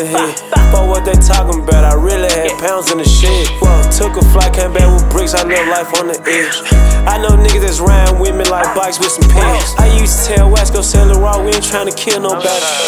head. But what they talking about, I really had pounds in the shed. Well, took a flight, came back with bricks, I live life on the edge. I know niggas that's riding with me like bikes with some pins. I used to tell West, go sell it raw, we ain't trying to kill nobody.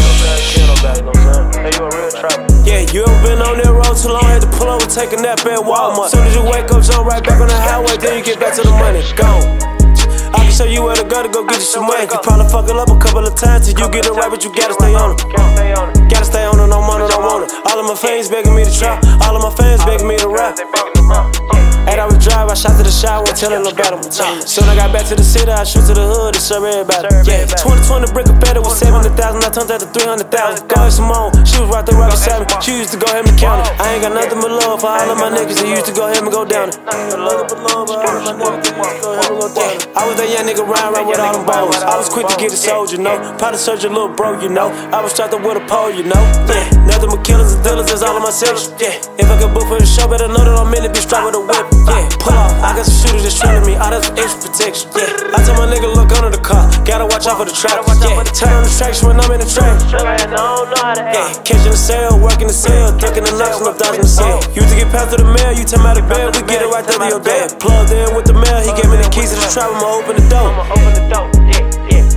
Hey, you a real trapper. Yeah, you ever been on that road too long, had to pull over, take a nap at Walmart. Soon as you wake up, jump right back on the highway, then you get back to the money. Go. I can show you where to go get you some money. You probably fuck it up a couple of times till you get it right, but you gotta stay on it. Gotta stay on it, no money, don't want it. All of my fans begging me to try, all of my fans begging me to rap. And I was driving, I shot to the shop, won't tell them about them. Soon I got back to the city, I shoot to the hood, and serve everybody. Yeah, 2020 brick of better was 70,000, I turned that to 300,000. Go ahead, Simone, she was right there right beside me. She used to go ahead and count it. I ain't got nothing but love for all of my niggas that used to go ahead and go down it. I was that young nigga riding with all them bows. I was quick to get a soldier, you know. Probably search a little bro, you know. I was strapped up with a pole, you know. Yeah, nothing but killers and dealers, that's all of my section. Yeah, if I could book for the show, better know that I'm in it, be strapped with a whip. Yeah, pull off, I got some shooters that's trailing me, all that's for extra protection. Yeah, I tell my nigga look under the car, gotta watch out for the trap. Yeah, turn on the traction when I'm in the train. Yeah, catching the sale, working the sale, ducking the knocks and up dodging the sale. Used to get passed to the mail, you tell me out of bed, we get it right there to your dad. Plugged in with the mail, he gave me the keys to the trap, I'ma open the door.